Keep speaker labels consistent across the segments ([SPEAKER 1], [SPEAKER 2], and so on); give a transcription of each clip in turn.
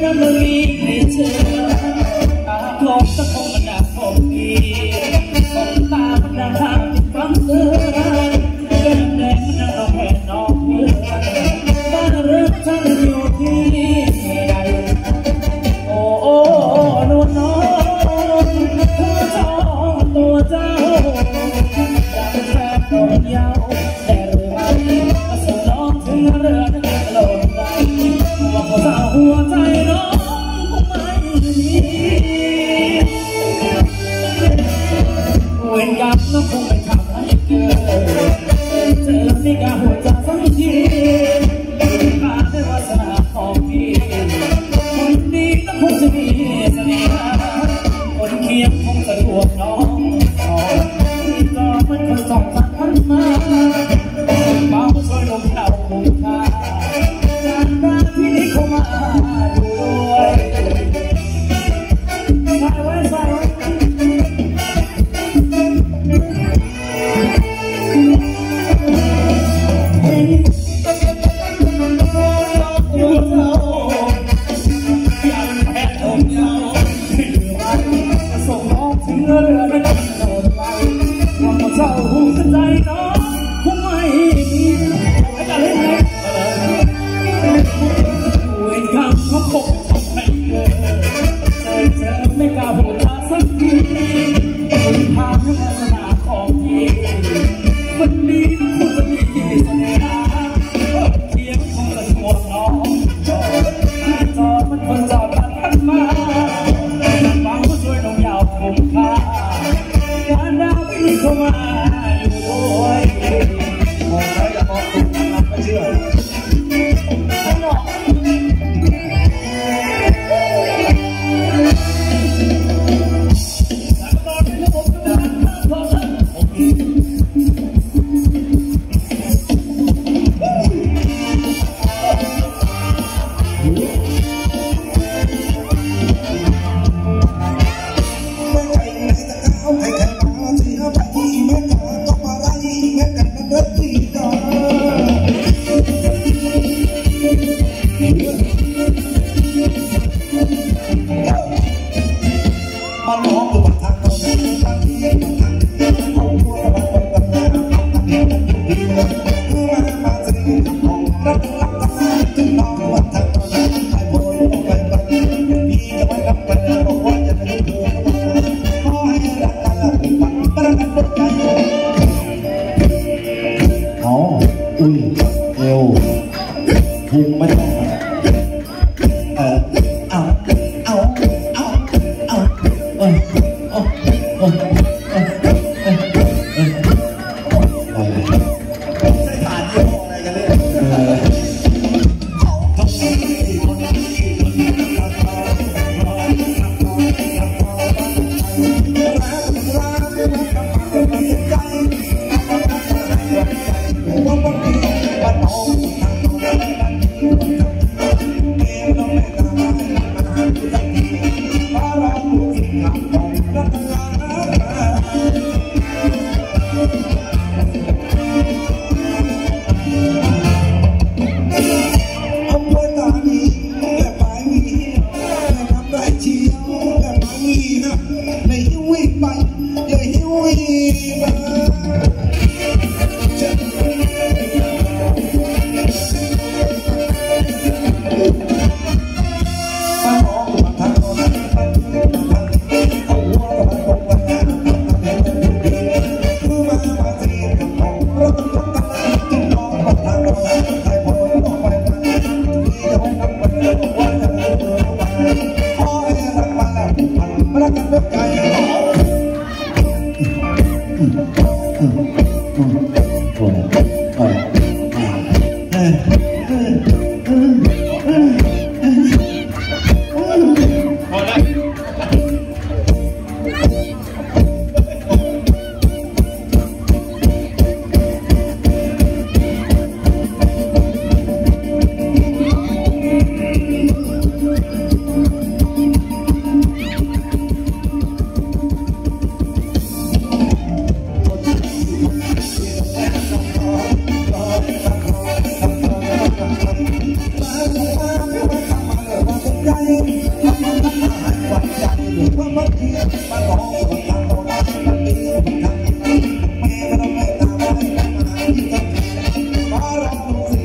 [SPEAKER 1] นั้นมันมีใครเจอตาคงตะคงมันดักคงดีของตามันดังห่างติดฟังเตือนเดินแดงมันดังเราแผ่นน้องเพื่อนบ้านเรือนฉันอยู่ที่ใดโอ้โอ้นวลน้องตัวเจ้าตัวเจ้าอยากเป็นแฟนน้องยาวแต่เรือไม่มาส่งน้องถึงเรือนั้นลงได้ว่าพอเจ้าหัวใจน้องคงไม่มีเวรกรรมน้องคงไม่ทำให้เกิดเจอไม่กล้าหัวใจสักทีผ่านด้วยวาสนาของพี่คนดีต้องคงจะมีเสน่ห์คนเคียงคงจะรวมน้องที่จอมันคนส่องพันมาเบาช่วยลมเราคุ้มค่าการรักที่นี้เข้ามาด้วยใส่ไว้ใส่ไว้เรือไม่ต้องโดนไปว่าพอเจ้าหูขึ้นใจน้องคงไม่มีไอ้จะเล่นไหมเวรกรรมเขาคงทำให้เกิดเจอไม่กล้าพูดจาสักทีคุณพาให้วาสนาของพี่คนดีคงจะมีเสน่ห์เทียบคงจะชวนน้องจอมันคนจอดพันมาฟังผู้ช่วยน้องยาวคุ้มค่าการดาวที่เข้ามาอยู่ด้วยมองไปอย่ามองตรงนั้นไม่เชื่อ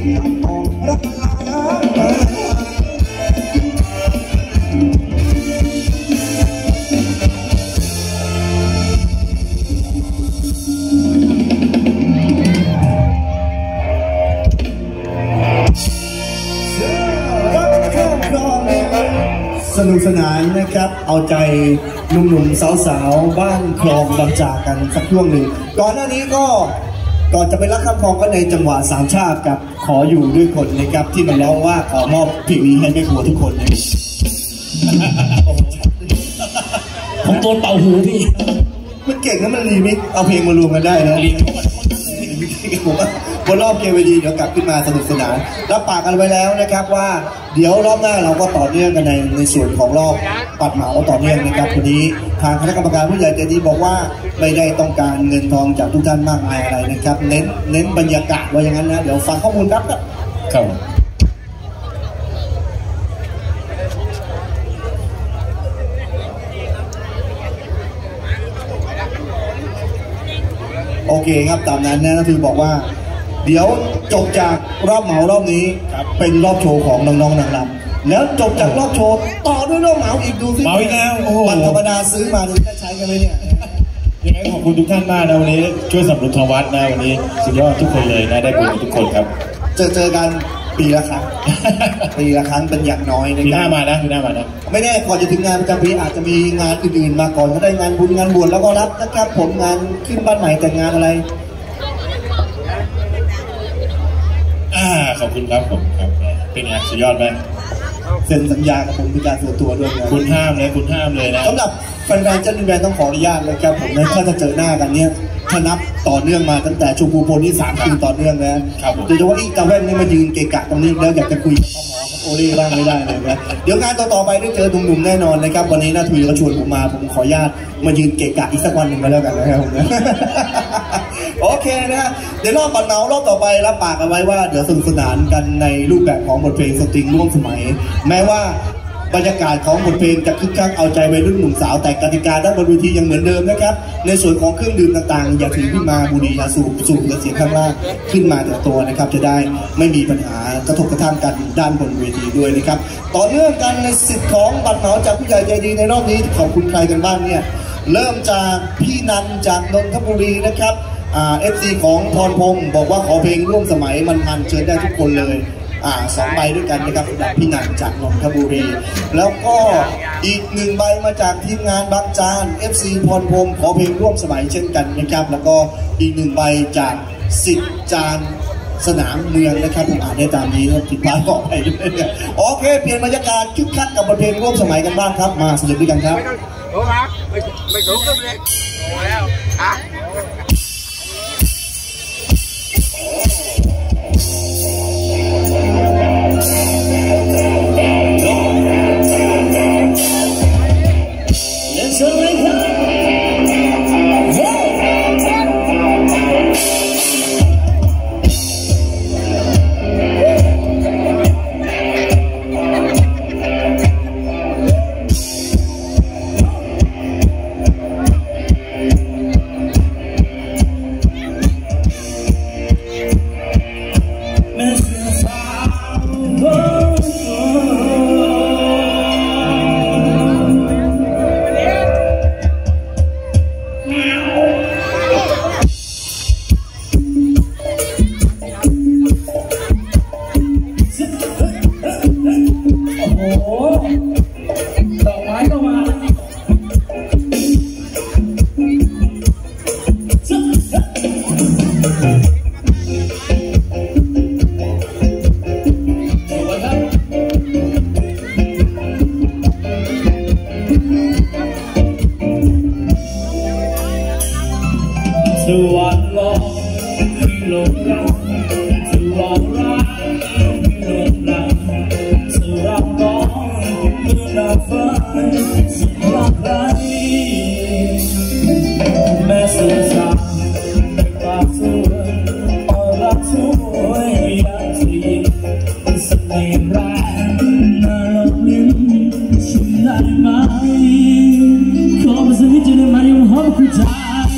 [SPEAKER 2] สนุกสนานนะครับเอาใจหนุ่มๆสาวๆบ้านคลองบางจากกันสักช่วงหนึ่งก่อนหน้านี้ก็ก่อนจะไปรักข้ามคลองก็ในจังหวะสามชาติกับขออยู่ด้วยคนนะครับที่มันร้องว่าขอมอบเพลงนี้ให้แม่ครัวทุกคน
[SPEAKER 1] ผมตัวเป่าหูพี่
[SPEAKER 2] มันเก่งนะมันรีมิกเอาเพลงมารวมกันได้นะผมว่าบนรอบเกมวีดีเดี๋ยวกลับขึ้นมาสนุกสนานรับปากกันไว้แล้วนะครับว่าเดี๋ยวรอบหน้าเราก็ต่อเนื่องกันในส่วนของรอบปัดเหมาต่อเนื่องนะครับวันนี้ทางคณะกรรมการผู้ใหญ่ใจดีบอกว่าไม่ได้ต้องการเงินทองจากทุกท่านมากมายอะไรนะครับเน้นบรรยากาศว่าอย่างนั้นนะเดี๋ยวฟังข้อมูลครับโอเคครับตามนั้นนะคือบอกว่าเดี๋ยวจบจากรอบเหมารอบนี้เป็นรอบโชว์ของน้องๆนางรำแล้วจบจากรอบโชว์ต่อด้วยรอบเหมาอีกดูสิ
[SPEAKER 1] เหมาอีกแล้ว
[SPEAKER 2] วันธรรมดาซื้อมาจะใช้กันไหมเนี่ย
[SPEAKER 1] ยังไงขอบคุณทุกท่านมากนะวันนี้ช่วยสนับสนุนทางวัดนะวันนี้สุดยอดทุกคนเลยนะได้บุญทุกคนครับ
[SPEAKER 2] เจอกันปีละครั้งเป็นอย่างน้อยนะ
[SPEAKER 1] ปีหน้ามานะ
[SPEAKER 2] ไม่แน่ก่อนจะถึงงานประจำปีอาจจะมีงานอื่นๆมาก่อนก็ได้งานบุญงานบวชแล้วก็รับนะครับผมงานขึ้นบ้านใหม่แต่งงานอะไร
[SPEAKER 1] ขอบคุณครับผมครับเป็นไงสุดยอดไหม
[SPEAKER 2] เซ็นสัญญากับผมเป็นการส่วนตัวด้วยนะ
[SPEAKER 1] คุณห้ามเลยนะ
[SPEAKER 2] สำหรับแฟนๆจันทร์แบนต้องขออนุญาตนะครับผมถ้าจะเจอหน้ากันเนี่ยถ้านับต่อเนื่องมาตั้งแต่ชมพูโพนี่3 คืนต่อเนื่องนะครับโดยเฉพาะอีกาแว่นนี่มายืนเกะกะตรงนี้แล้วอยากจะคุยกับพ่อหมอโอเล่บ้างไม่ได้เลยนะเดี๋ยวงานต่อไปได้เจอหนุ่มๆแน่นอนนะครับวันนี้น้าทุยก็ชวนผมมาผมขออนุญาตมายืนเกะกะอีกสักวันหนึ่งไปแล้วกันนะครับผมโอเคนะเดี๋ยวรอบปัดเหมารอบต่อไปรับปากเอาไว้ว่าเดี๋ยวสนุกสนานกันในรูปแบบของบทเพลงสตริงร่วมสมัยแม้ว่าบรรยากาศของบทเพลงจะคึกคักเอาใจวัยรุ่นหนุ่มสาวแต่กติกาด้านบนเวทียังเหมือนเดิมนะครับในส่วนของเครื่องดื่มต่างๆอย่าถือขึ้นมาบุหรี่ยาสูบเสียงข้างล่างขึ้นมาแต่ตัวนะครับจะได้ไม่มีปัญหากระทบกระทั่งกันด้านบนเวทีด้วยนะครับต่อเนื่องกันในสิทธิ์ของบัตรเหมาจากผู้ใหญ่ใจดีในรอบนี้ขอบคุณใครกันบ้างเนี่ยเริ่มจากพี่นันจากนนทบุรีนะครับFC ของพรพงศ์บอกว่าขอเพลงร่วมสมัยมันเชิญได้ทุกคนเลย2 ใบด้วยกันนะครับสำหรับพี่นันจากนนทบุรีแล้วก็อีก1 ใบมาจากทีมงานบางจาน FC พรพงศ์ขอเพลงร่วมสมัยเช่นกันนะครับแล้วก็อีก1 ใบจากสิทธิ์จานสนามเมืองนะครับผมอ่านได้ตามนี้นะผิดพลาดก็ไปด้วยเนี่ยโอเคเปลี่ยนบรรยากาศคึกคักกับบทเพลงร่วมสมัยกันบ้างครับมาสนุกด้วยกันครับ
[SPEAKER 3] โอ้ครับไม่ถูกกันเลยโอ้แล้ว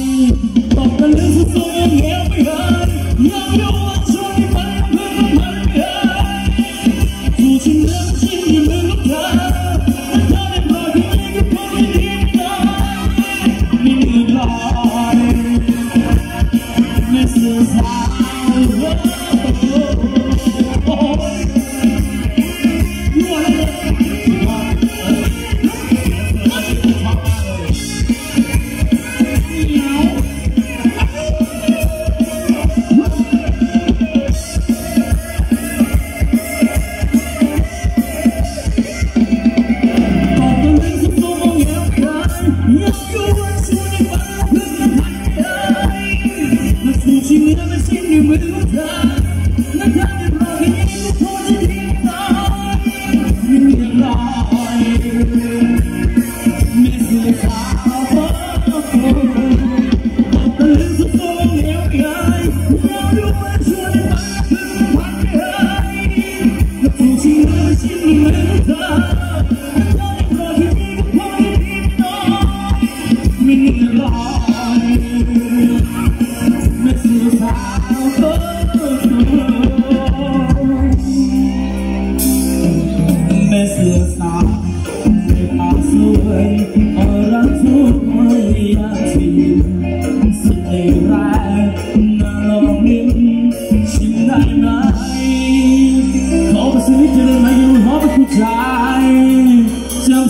[SPEAKER 1] You're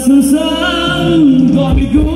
[SPEAKER 1] สั้นๆก็ไม่กลัว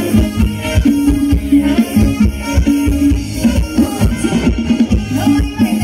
[SPEAKER 4] Thank you.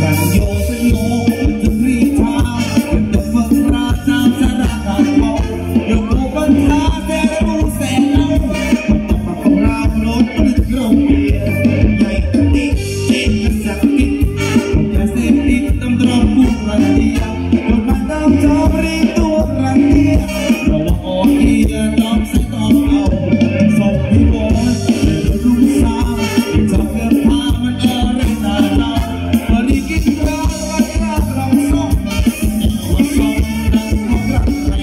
[SPEAKER 2] สังโยสโยจะรีชาจะเฟิงราชาสระขาดมองยกมือบันทาแสนรู้แสนเอาปักรามรถตึกโรงเรียนใหญ่กระติกเจ็ดกระสักติกอย่าเสพติดตำรวจกุมรันเดียคนบ้านน้ำจอมรีตัวรันเดียเราว่าอ่อนเอียน้องใส่ต้องเอาส่งพี่บอยรุ่งสาวจะเกิดพามันเออเรื่องตาเราพอดีกินข้าววันราเราส่งว่าส่งรักของรักใคร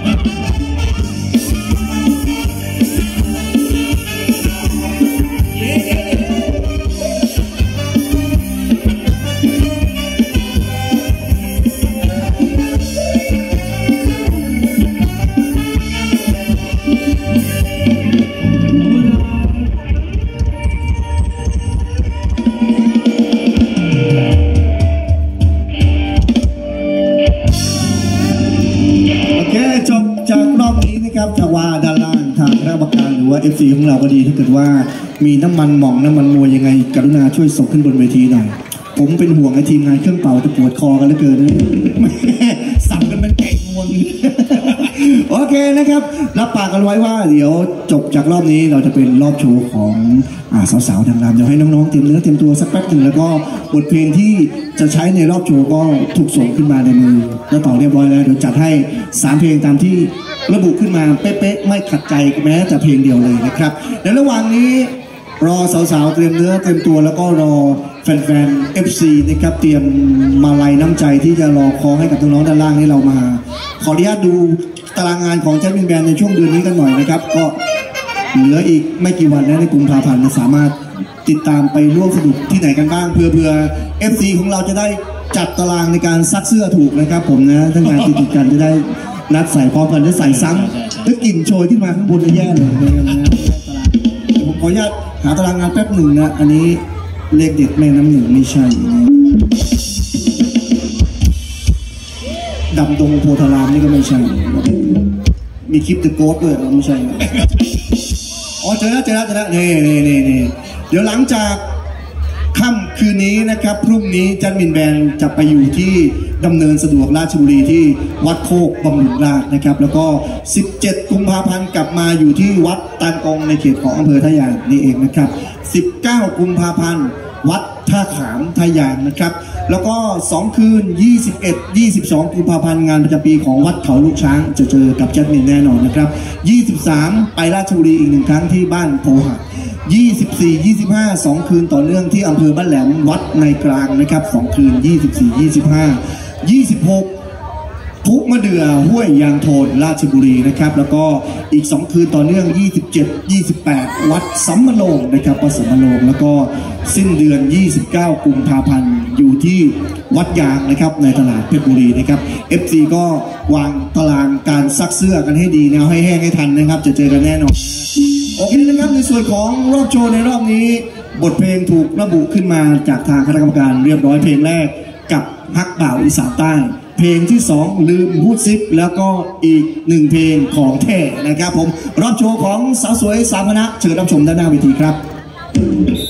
[SPEAKER 2] จบจากรอบนี้นะครับถ้าว่าด้านล่างทางคณะกรรมการหรือว่า FC ของเราก็ดีถ้าเกิดว่ามีน้ำมันหม่องน้ำมันมวยยังไงกรุณาช่วยส่งขึ้นบนเวทีหน่อยผมเป็นห่วงไอ้ทีมงานเครื่องเป่าจะปวดคอกันเหลือเกินสั่งกันเป็นแก่งงวงโอเคนะครับรับปากกันไว้ว่าเดี๋ยวจบจากรอบนี้เราจะเป็นรอบโชว์ของสาวๆทางรำเดี๋ยวให้น้องๆเตรียมเนื้อเตรียมตัวสักแป๊บหนึ่งแล้วก็บทเพลงที่จะใช้ในรอบโชว์ก็ถูกส่งขึ้นมาในมือแล้วต่อเรียบร้อยแล้วเดี๋ยวจัดให้3เพลงตามที่ระบุขึ้นมาเป๊ะๆไม่ขัดใจแม้แต่เพลงเดียวเลยนะครับในระหว่างนี้รอสาวๆเตรียมเนื้อเตรียมตัวแล้วก็รอแฟนๆ FC นะครับเตรียมมาลัยน้ำใจที่จะรอคอให้กับน้องๆด้านล่างนี้เรามาขออนุญาตดูตารางงานของแจ็คมินแบนในช่วงเดือนนี้กันหน่อยนะครับก็เหลืออีกไม่กี่วันนะในกุมภาพันธ์สามารถติดตามไปร่วมสนุกที่ไหนกันบ้างเพื่อ FC ของเราจะได้จัดตารางในการซักเสื้อถูกนะครับผมนะทั้งงานติดกันจะได้นัดใส่พร้อมกันจะใส่ซ้ำถ้ากลิ่นโชยขึ้นมาข้างบนจะแย่เลยนะครับผมขออนุญาตหาตารางงานแป๊บหนึ่งนะอันนี้เลขเด็ดแม่น้ำหนึ่งไม่ใช่ดำดงโพธารามนี่ก็ไม่ใช่มีคลิปตึกโกดด้วยไม่ใช่อ๋อเจอแล้วนี่เดี๋ยวหลังจากค่ำคืนนี้นะครับพรุ่งนี้จันมินแบนจะไปอยู่ที่ดำเนินสะดวกราชบุรีที่วัดโคกบำรุงราษฎร์นะครับแล้วก็17กุมภาพันธ์กลับมาอยู่ที่วัดตานกงในเขตของอำเภอท่ายางนี่เองนะครับ19กุมภาพันธ์วัดท่าขามท่ายางนะครับแล้วก็2คืน21-22กุมภาพันธ์งานประจำปีของวัดเขาลูกช้างจะเจอกับจันมินแน่นอนนะครับ23ไปราชบุรีอีก1ครั้งที่บ้านโพหัก24-25 2คืนต่อเนื่องที่อำเภอบ้านแหลมวัดในกลางนะครับ2คืน26พุมะเดื่อห้วยยางโทนราชบุรีนะครับแล้วก็อีก2คืนต่อเนื่อง27-28วัดสัมมโลงนะครับวัดสัมมโลงแล้วก็สิ้นเดือน29กุมภาพันธ์อยู่ที่วัดยางนะครับในตลาดเพชรบุรีนะครับ FC ก็วางตารางการซักเสื้อกันให้ดีแนวให้แห้งให้ทันนะครับจะเจอกันแน่นอนโอเคนะครับในส่วนของรอบโชว์ในรอบนี้บทเพลงถูกระบุขึ้นมาจากทางคณะกรรมการเรียบร้อยเพลงแรกกับฮักบ่าวอีสานใต้เพลงที่2ลืมพูดซิปแล้วก็อีก1เพลงของแท้นะครับผมรอบโชว์ของสาวสวยสามคณะเชิญรับชมด้านหน้าเวทีครับ